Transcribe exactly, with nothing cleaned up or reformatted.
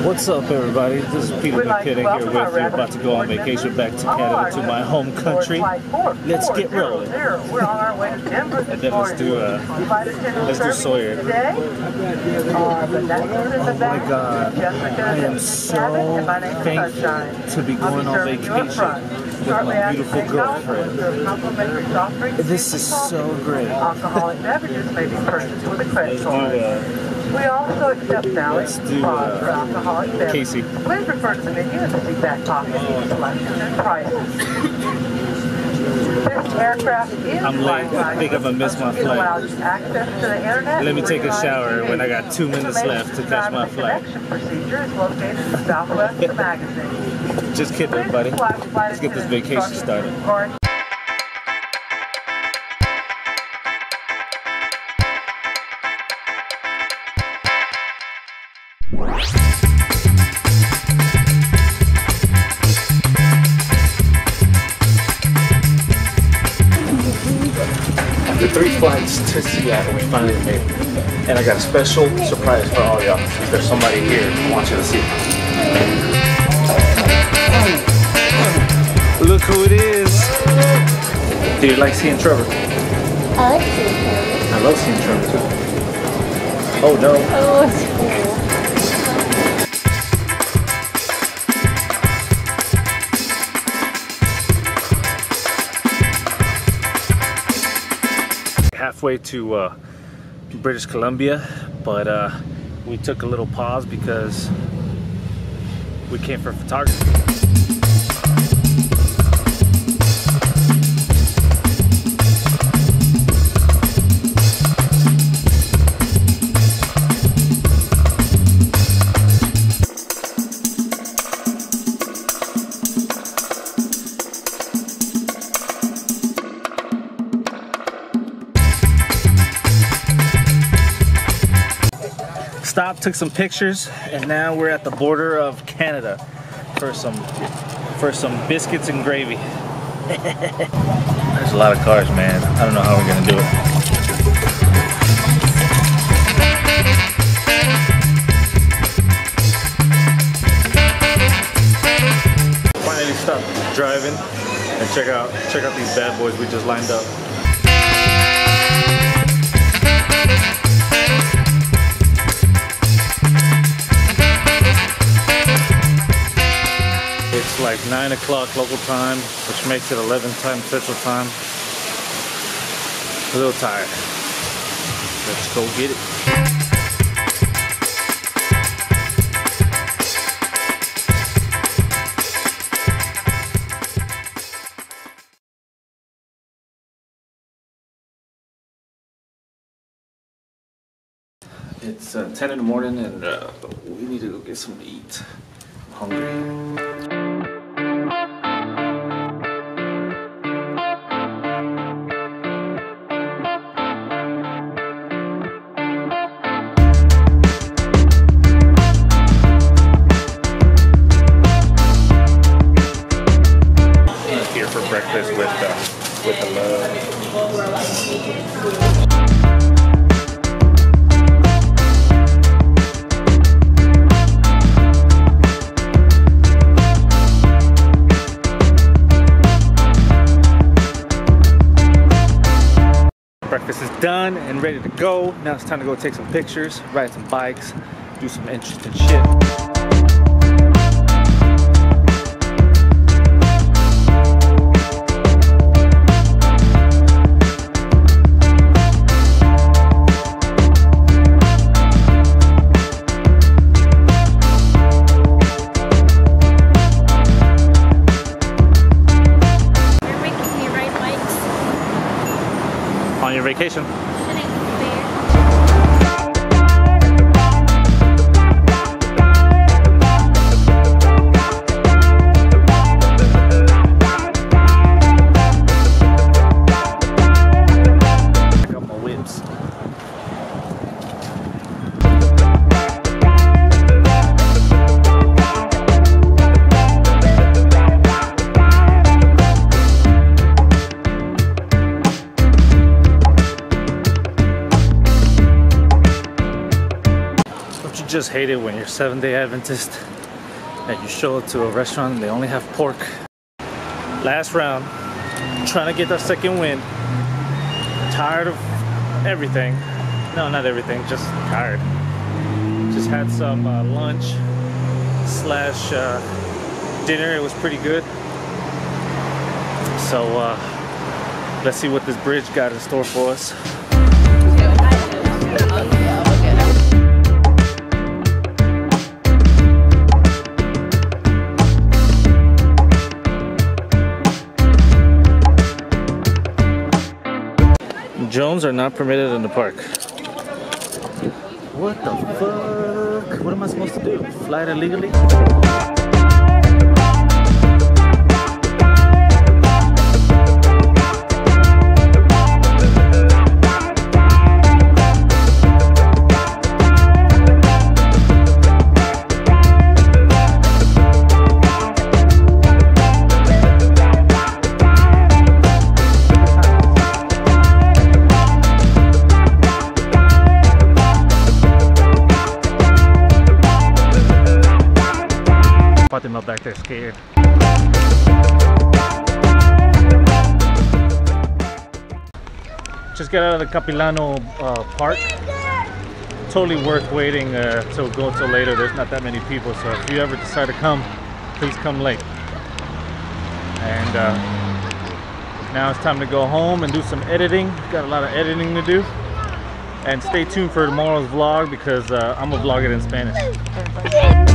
What's up, everybody? This is Peter McKinney here with you, about to go on vacation back to Canada, to my home country. Let's get rolling. We're on our way to Denver. And then let's do uh, let's do Sawyer. Oh my God, I am so thankful to be going on vacation with my beautiful girlfriend. This is so great. Alcoholic beverages may be purchased with a credit card. Uh, We also accept valid Let's do, cards for uh, alcoholic beverages. Casey. Please refer to the menu in the seat back pocket for selections and prices. This aircraft is I'm late. I think I'm gonna miss my It allows flight. access to the internet. Let me take a shower when I got two minutes left to catch my flight. The connection procedure is located in the southwest of the magazine. Just kidding, everybody. Let's get this vacation started. After three flights to Seattle, we finally made it. And I got a special surprise for all y'all. There's somebody here I want you to see. Look who it is. Do you like seeing Trevor? I like seeing Trevor. I love seeing Trevor too. Oh no. Oh, it's cool. Halfway to uh, British Columbia, but uh, we took a little pause because we came for photography. Stopped, took some pictures, and now we're at the border of Canada for some for some biscuits and gravy. There's a lot of cars, man. I don't know how we're gonna do it. Finally stopped driving and check out check out these bad boys we just lined up. It's like nine o'clock local time, which makes it eleven time Central time. A little tired. Let's go get it. It's uh, ten in the morning and uh, we need to go get something to eat. I'm hungry. For breakfast with uh, with the love. Breakfast is done and ready to go. Now it's time to go take some pictures, ride some bikes, do some interesting shit. On your vacation. I got my whips. hate it when you're Seventh-day Adventist and you show up to a restaurant and they only have pork. Last round, trying to get that second win. Tired of everything. No, not everything, just tired. Just had some uh, lunch slash uh, dinner. It was pretty good. So uh, let's see what this bridge got in store for us. Drones are not permitted in the park. What the fuck? What am I supposed to do? Fly it illegally? Fatima back there scared. Just got out of the Capilano uh, Park. Totally worth waiting uh, till go till later. There's not that many people, so if you ever decide to come, please come late. And uh, now it's time to go home and do some editing. Got a lot of editing to do. And stay tuned for tomorrow's vlog because uh, I'm gonna vlog it in Spanish.